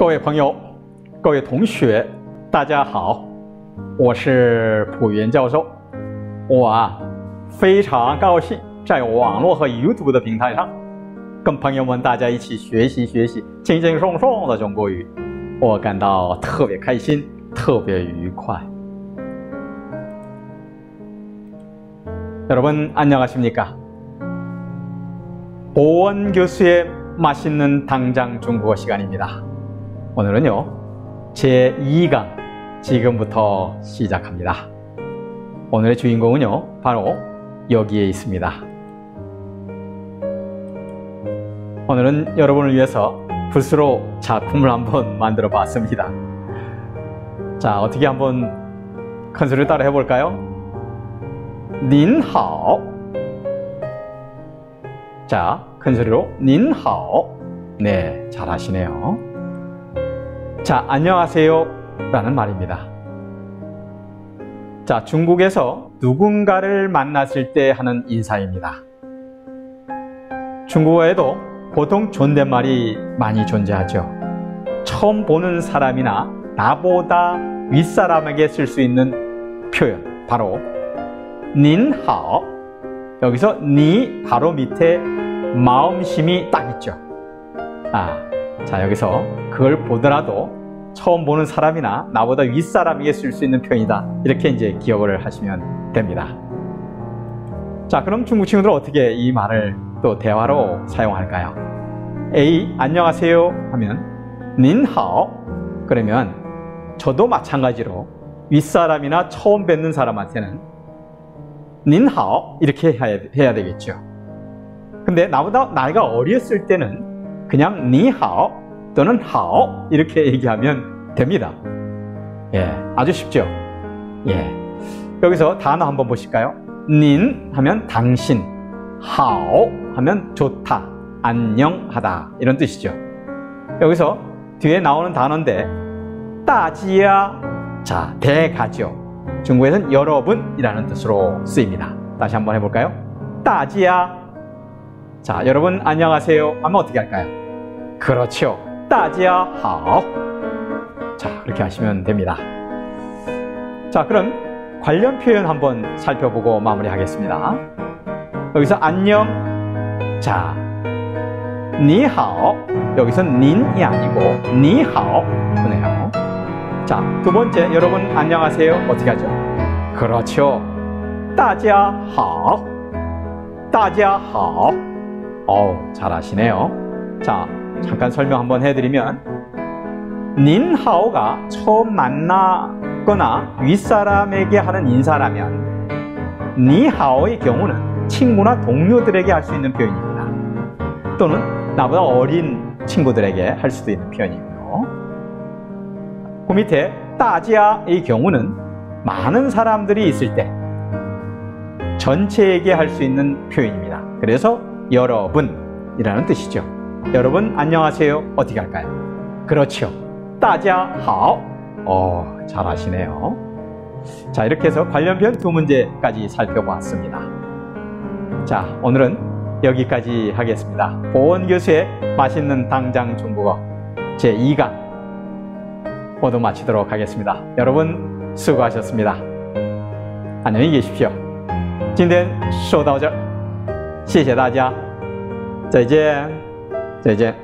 各位朋友，各位同学，大家好，我是朴元教授。我非常高兴在网络和 YouTube 的平台上，跟朋友们大家一起学习轻轻松松的中国语，我感到特别开心，特别愉快。여러분 안녕하십니까? 보원 교수의 맛있는 당장 중국어 시간입니다. 오늘은요, 제2강 지금부터 시작합니다. 오늘의 주인공은요, 바로 여기에 있습니다. 오늘은 여러분을 위해서 붓으로 작품을 한번 만들어 봤습니다. 자, 어떻게 한번 큰 소리로 따라 해볼까요? 您好. 자, 큰 소리로 您好. 네, 잘하시네요. 자, 안녕하세요 라는 말입니다. 자, 중국에서 누군가를 만났을 때 하는 인사입니다. 중국어에도 보통 존댓말이 많이 존재하죠. 처음 보는 사람이나 나보다 윗사람에게 쓸 수 있는 표현, 바로 您好. 여기서 니 바로 밑에 마음심이 딱 있죠. 자, 여기서 그걸 보더라도 처음 보는 사람이나 나보다 윗사람에게 쓸 수 있는 표현이다. 이렇게 이제 기억을 하시면 됩니다. 자, 그럼 중국 친구들 어떻게 이 말을 또 대화로 사용할까요? A, 안녕하세요 하면 您好. 그러면 저도 마찬가지로 윗사람이나 처음 뵙는 사람한테는 您好 이렇게 해야 되겠죠. 근데 나보다 나이가 어렸을 때는 그냥 你好 또는 好 이렇게 얘기하면 됩니다. 예, 아주 쉽죠. 예, 여기서 단어 한번 보실까요? 您 하면 당신, 好 하면 좋다, 안녕하다 이런 뜻이죠. 여기서 뒤에 나오는 단어인데 大家, 자, 대가죠. 중국에서는 여러분이라는 뜻으로 쓰입니다. 다시 한번 해볼까요? 大家. 자, 여러분 안녕하세요 하면 어떻게 할까요? 그렇죠. 大家好. 자, 그렇게 하시면 됩니다. 자, 그럼 관련 표현 한번 살펴보고 마무리하겠습니다. 여기서 안녕. 자, 你好. 여기서 닌이 아니고 你好하네요. 자, 두 번째, 여러분 안녕하세요. 어떻게 하죠? 그렇죠. 大家好. 大家好. 잘하시네요. 자, 잠깐 설명 한번 해드리면 您好가 처음 만나거나 윗사람에게 하는 인사라면 你好의 경우는 친구나 동료들에게 할 수 있는 표현입니다. 또는 나보다 어린 친구들에게 할 수도 있는 표현이고요. 그 밑에 大家의 경우는 많은 사람들이 있을 때 전체에게 할 수 있는 표현입니다. 그래서 여러분이라는 뜻이죠. 여러분 안녕하세요. 어떻게 할까요? 그렇죠. 大家好. 잘하시네요. 자, 이렇게 해서 관련 표현 두 문제까지 살펴보았습니다. 자, 오늘은 여기까지 하겠습니다. 보원 교수의 맛있는 당장 중국어 제2강 모두 마치도록 하겠습니다. 여러분 수고하셨습니다. 안녕히 계십시오. 今天说到这儿，谢谢大家，再见，再见。